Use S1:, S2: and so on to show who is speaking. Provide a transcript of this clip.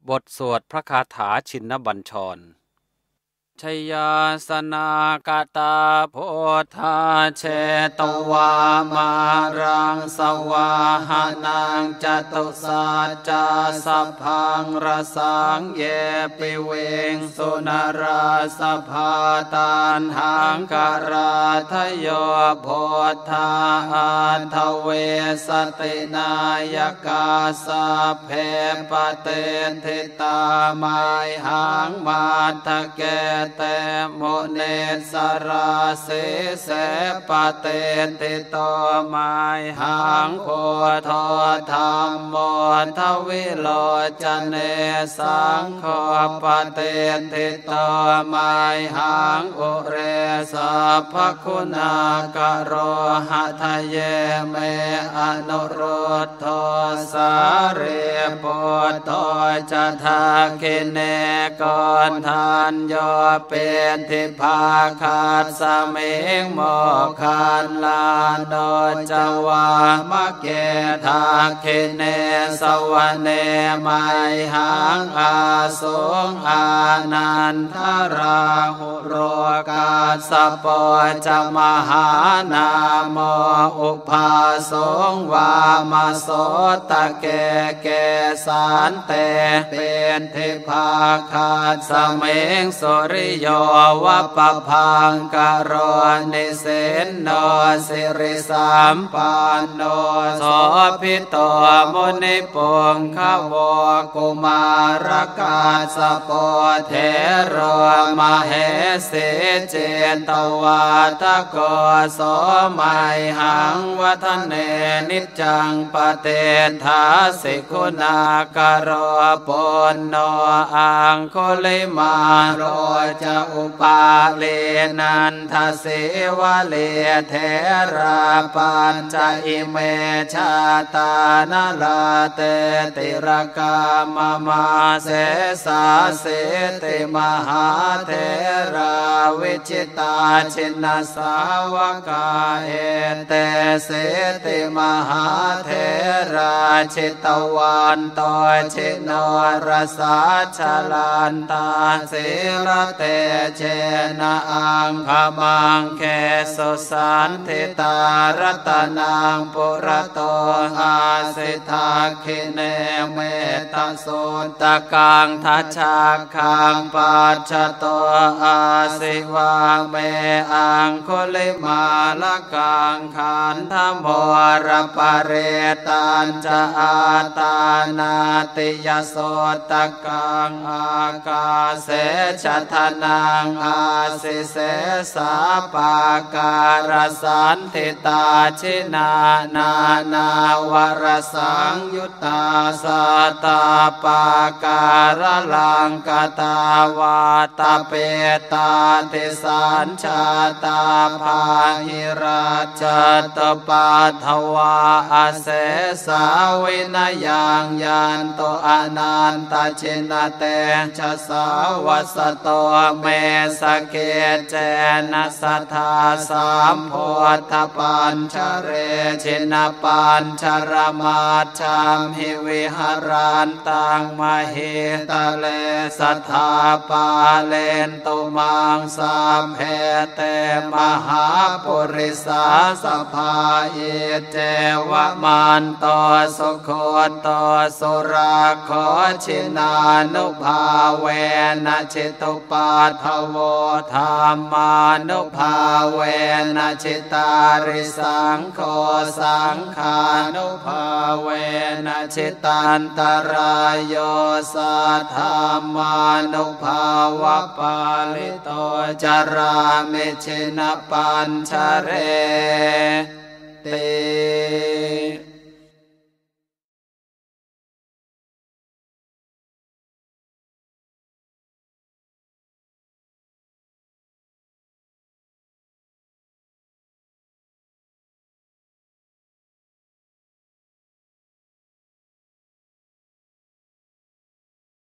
S1: บทสวดพระคาถาชินบัญชรชยาสนากตาโพธาเชตวามารังสวาหานังจตุสัจจาสัพพังรสังเยปิเวงสุนราสภาตันหังการาทโยโพธาทเวสตินายกาสะเพปเตทิตาไมหังมาทะเกเตโมเนสราเสเสปเตติโตไมหังโพธธรรมโมทวิโลจเนสังโฆปเตติโตไมหังอุเรสัพพคุณากโรหะทะเยเมอนุรุตโทสาเรปุตโตจะทาคิเนกรทันโยเป็นทิภาคัสสเมงโมคันลาโนจวามะเกทาคิเนสวเนไมหังอาสุงอานันทราหุโรกาสปจมหานาโมอุปาสงวามาโสตะเกเกสันเตเป็นทิภาคัสสเมงสุริโยวะปะพังกโรนิเสนโนสิริสัมปันโนโสภิโตมุนิปุงขโวกุมารกาสปเทโรมเหสีเจตวาทโกโสมัยหังวัฒเนนิจังปเตถาสิคุณากโรปุณโนอังคุลิมาโรจะอุปาเลนันทเสวะเลเทราปัญจอิเมชาตานาลาเตติรกามมาเสสาเสติมหาเทราวิจิตาชินสาวกาเอเตเสติมหาเทราชิตวันโตชิโนรสาชลันตาสิรเตเชนะอังคมังเคสุสันทิตารัตนังปุระโตอาสิทาคิเนเมตสุตะกังทัชฌาคังปัจจโตอาสิวาเมอังคุลิมาลกังขันธโมรปะเรตัญจะอาตานาติยโสตะกังอากาเสชะทนังอาสิเสสาปาการสันทิตาชินานานาวรสังยุตตาสัตตาปาการลังกตาวาตาเปตาติสัญชาตาภาหิราชตปาทวาอาเสสาวินายังยันโตอนันตชินเตชะสาวัสโตเมสเกเจนะสัทธาสามโพธปัญชเรชินปัญชรมาชามหิวิหารันตังมหิตะเลสัทธาปาเลนตุมังสัมเพเตมหาปุริสาสภาเอเจวะมันโตสุโคโตสุราโคชินานุภาเวนะจิตุปาทโวธรรมานุภาเวนะจิตาริสังโฆสังขานุภาเวนะจิตันตรายโยสัทธามานุภาวะปาลิโตจารามิชินปัญชเรเต